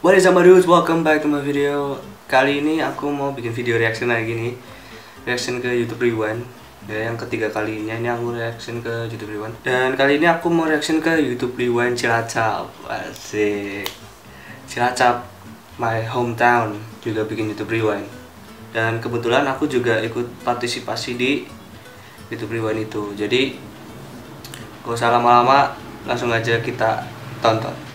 What is up my dudes, welcome back to my video. Kali ini aku mau bikin video reaction lagi nih. Reaction ke YouTube Rewind. Ya, yang ketiga kalinya ini aku reaction ke YouTube Rewind. Dan kali ini aku mau reaction ke YouTube Rewind Cilacap. Asik. Cilacap, my hometown, juga bikin YouTube Rewind. Dan kebetulan aku juga ikut partisipasi di YouTube Rewind itu. Jadi gak usah lama-lama, langsung aja kita tonton.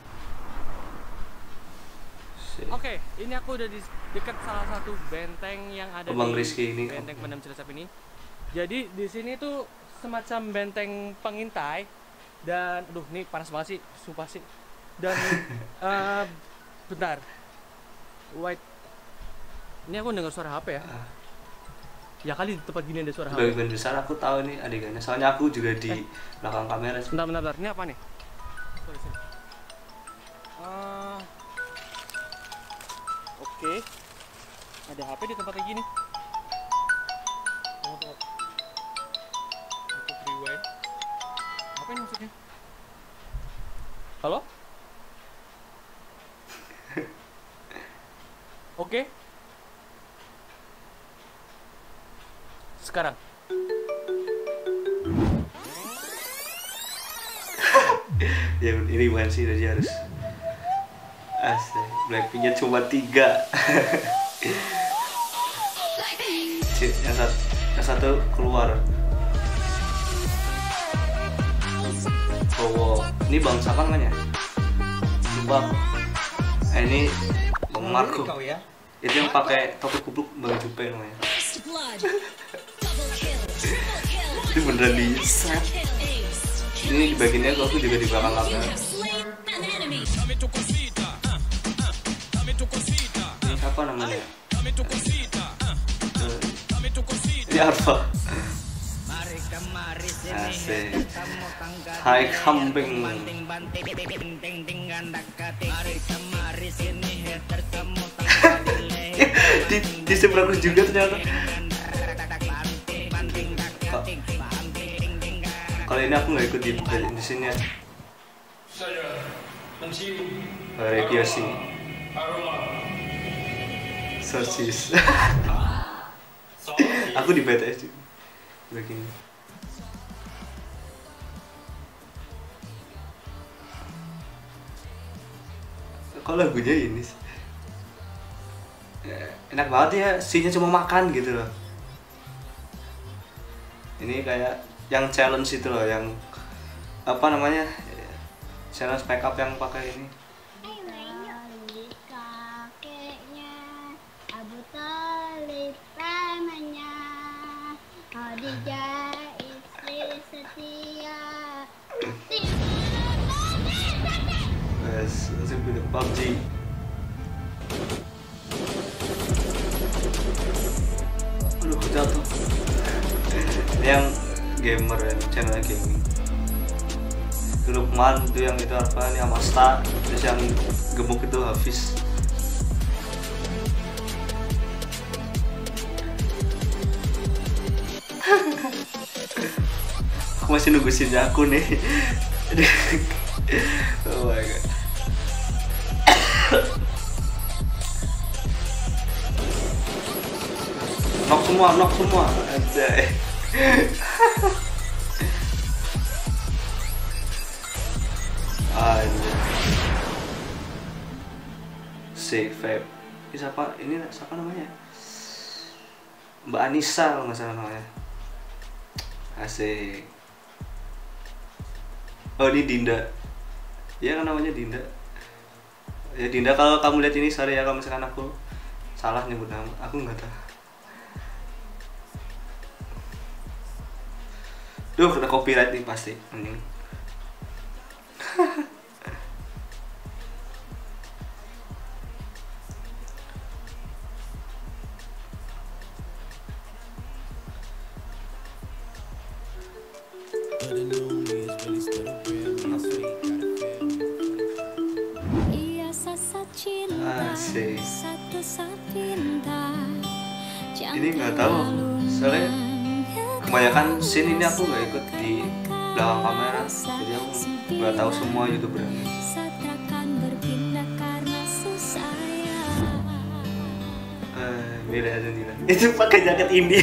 Oke, ini aku udah di dekat salah satu benteng yang ada Abang di Rizky ini. Benteng Pendem Cilacap ini. Jadi di sini tuh semacam benteng pengintai dan aduh ini panas banget sih, sumpah sih. Dan bentar. Wait. Ini aku dengar suara HP ya. Ya kali di tempat gini ada suara HP. Sebagian besar aku tahu nih adegannya. Soalnya aku juga di belakang kamera. Bentar. Ini apa nih? Sorry, sini. Oke. Ada HP di tempat kayak gini. Untuk rewind. Apa ini maksudnya? Halo? Oke. Sekarang. Ya ini bukan sih, jadi harus asli. Blackpinknya cuma 3. yang satu keluar. Oh, ini Bang siapa namanya? Lupa. Ini Bang Marco. Itu yang pakai topi kupluk, Bang Jupe namanya. Ini beneran di set. Ini di bagiannya aku juga di belakang kamera. Ini siapa namanya? Ini apa? Asik. Hai kambing. Di seberang juga ternyata. Kalau ini aku nggak ikut di sini ya. Regiosi. Sosis. Aku di BTS juga. Begini. Kok lagunya ini sih? Enak banget ya, scene-nya cuma makan gitu loh. Ini kayak yang challenge itu loh, yang apa namanya, challenge makeup yang pakai ini. Di kakeknya Abu Thalib namanya, Khadijah istri setia. Yes, langsung pindah PUBG. Aduh, jatuh. Ini yang gamer ya, channel gaming. Lukman itu yang itu apa nih, Amasta. Terus yang gemuk itu Hafiz. Aku masih nunggu scene aku nih. Oh my god. Knock semua. Anjay. Anjay. Si Vape. Ini siapa namanya? Mbak Anissa kalau nggak salah namanya. Asik. Oh, ini Dinda. Iya kan namanya Dinda. Ya Dinda, kalau kamu lihat ini sorry ya kalau misalkan aku salah nyebut nama. Aku nggak tahu. Duh, udah copyright nih pasti. Ini. Asik. Ini nggak tahu, soalnya kebanyakan scene ini aku nggak ikut di belakang kamera, jadi aku nggak tahu semua youtuber. beda sendiri. Itu pakai jaket ini.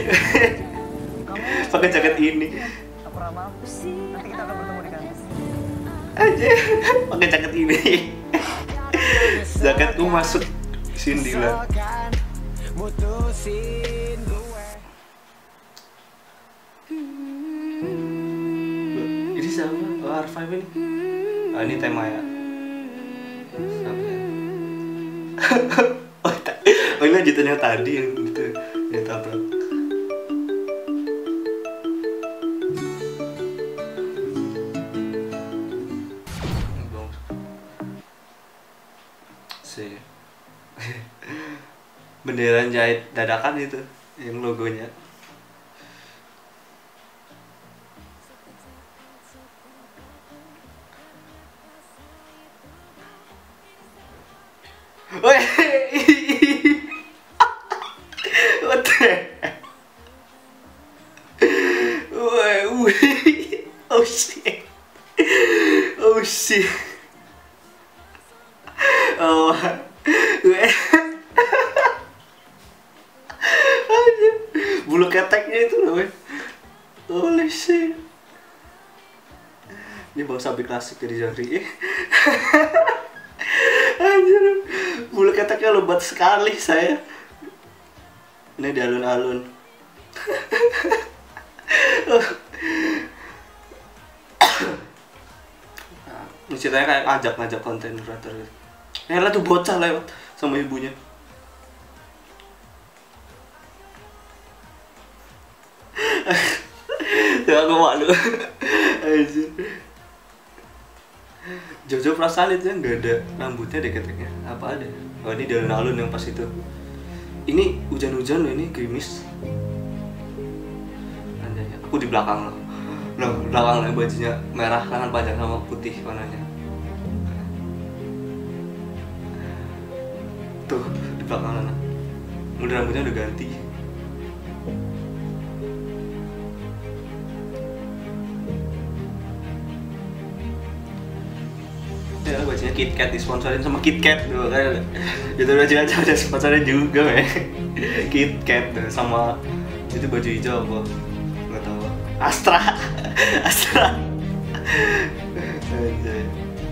Pakai jaket ini. Aku ramah. Nanti kita akan bertemu di kampus. Aja pakai jaket ini. Jaketku masuk sini lah. Ini sama R5 ini. Ah, ini tema ya. Sampai. Oh, ini lanjutannya tadi yang itu yang tabrak. Si bendera jahit dadakan itu yang logonya. Woi, what the? Woi, oh shit, oh shit, oh, bulu keteknya itu loh, holy shit. Ini bang sapi klasik dari Zahri. Anjir, bulu keteknya lebat sekali saya. Ini di alun-alun. Ini ceritanya kayak ngajak-ngajak konten creator gitu. Lah tuh bocah lewat sama ibunya. Ya aku malu. Anjir. Jojo perasaan itu nggak ada rambutnya deh keteknya. Apa ada? Oh, ini di alun-alun yang pas itu. Ini hujan-hujan loh, ini gerimis. Anjay, aku di belakang loh. Loh, belakang loh, bajunya merah, lengan panjang sama putih warnanya. Tuh, di belakang sana. Udah rambutnya udah ganti. Ya, bajunya KitKat, disponsorin sama KitKat tuh kan. Itu udah jelas ada sponsornya juga ya. KitKat tuh sama itu baju hijau apa? Enggak tahu. Astra. Astra. Anjay.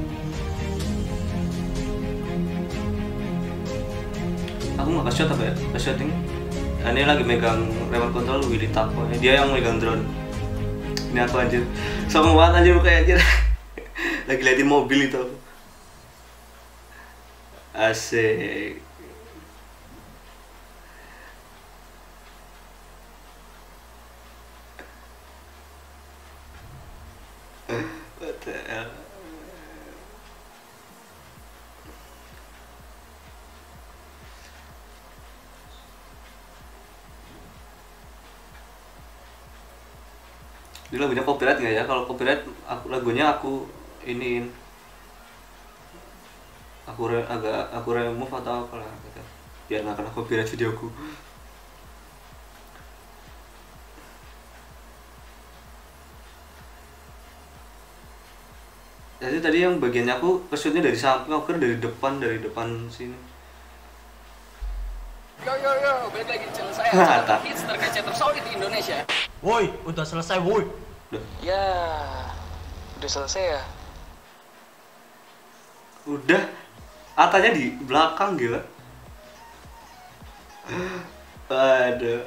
Aku nggak ke shot apa ya? Ke shooting. Ini lagi megang remote control Willy Tapo. Dia yang megang drone. Ini aku anjir. Sama banget anjir kayak anjir. Lagi liatin mobil itu. Asik. What the hell? Ini lagunya copyright nggak ya? Kalau copyright, lagunya aku iniin. Aku remove atau apa lah gitu. Biar nggak kena copyright videoku. Jadi tadi yang bagiannya aku kesutnya dari samping, aku kira dari depan sini. Yo, balik lagi di channel saya. Mantap. Hits terkece tersolid di Indonesia. Woi, udah selesai woi. Ya, udah selesai ya. Udah, atanya di belakang gila. Aduh.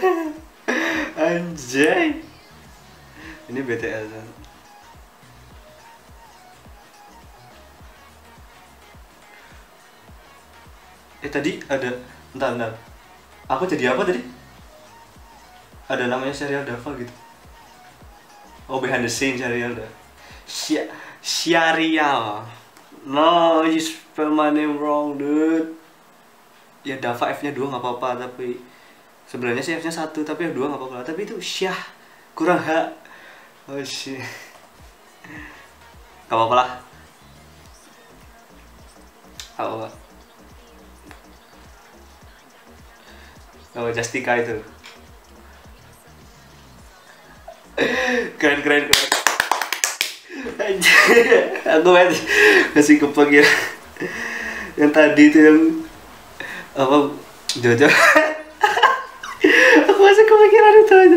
Anjay. Ini BTS kan. Tadi ada bentar. Aku jadi apa tadi? Ada namanya serial Dava gitu. Oh, behind the scene serial Dava. Syarial. No, you spell my name wrong, dude. Ya Dava F-nya 2 nggak apa-apa, tapi sebenarnya sih F-nya 1, tapi yang 2 nggak apa-apa. Tapi itu Syah kurang H. Oh shit. Gak apa-apa lah. Gak apa-apa. Nama Justika itu. Keren. Aku masih kepengen yang tadi itu yang apa Jojo. Aku masih kepikiran itu aja.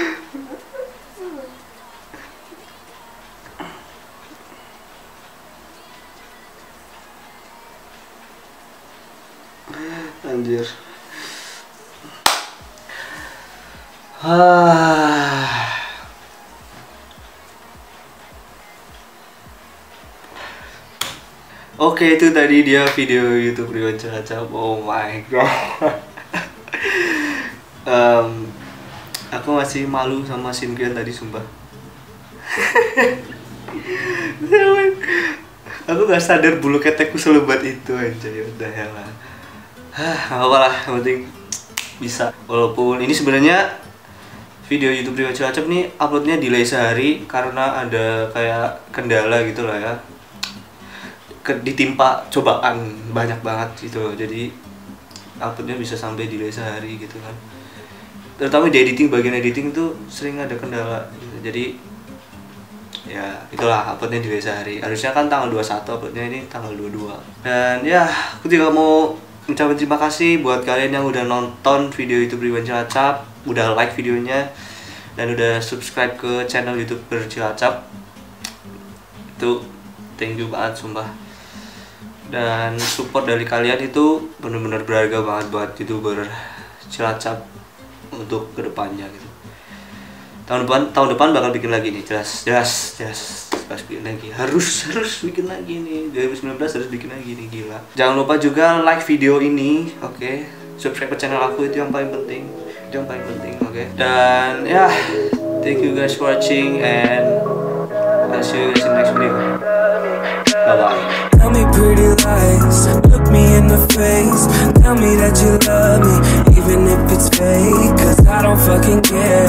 Anjir. Oke, itu tadi dia video YouTube Riwan Cilacap. Oh my god. Aku masih malu sama Shinkian tadi, sumpah. Aku gak sadar bulu ketekku selebat itu aja, ya udah ya lah. Apalah, yang penting bisa. Walaupun ini sebenarnya video YouTube Riwan Cilacap nih uploadnya delay sehari karena ada kayak kendala gitu lah ya. Ditimpa cobaan banyak banget gitu, jadi uploadnya bisa sampai delay sehari gitu kan. Terutama di editing, bagian editing tuh sering ada kendala gitu. Jadi ya itulah, uploadnya delay sehari. Harusnya kan tanggal 21, uploadnya ini tanggal 22. Dan ya aku juga mau ucapin terima kasih buat kalian yang udah nonton video YouTube Riwan Cilacap, udah like videonya, dan udah subscribe ke channel YouTube Cilacap. Itu thank you banget sumpah. Dan support dari kalian itu benar-benar berharga banget buat YouTuber Cilacap untuk kedepannya gitu. Tahun depan bakal bikin lagi nih, jelas pas bikin lagi, harus bikin lagi nih, 2019 harus bikin lagi nih, gila. Jangan lupa juga like video ini, oke? Subscribe ke channel aku, itu yang paling penting, oke? Dan ya, thank you guys for watching, and I'll see you guys in the next video. Bye bye. Tell me pretty lies, look me in the face. Tell me that you love me, even if it's fake, 'cause I don't fucking care.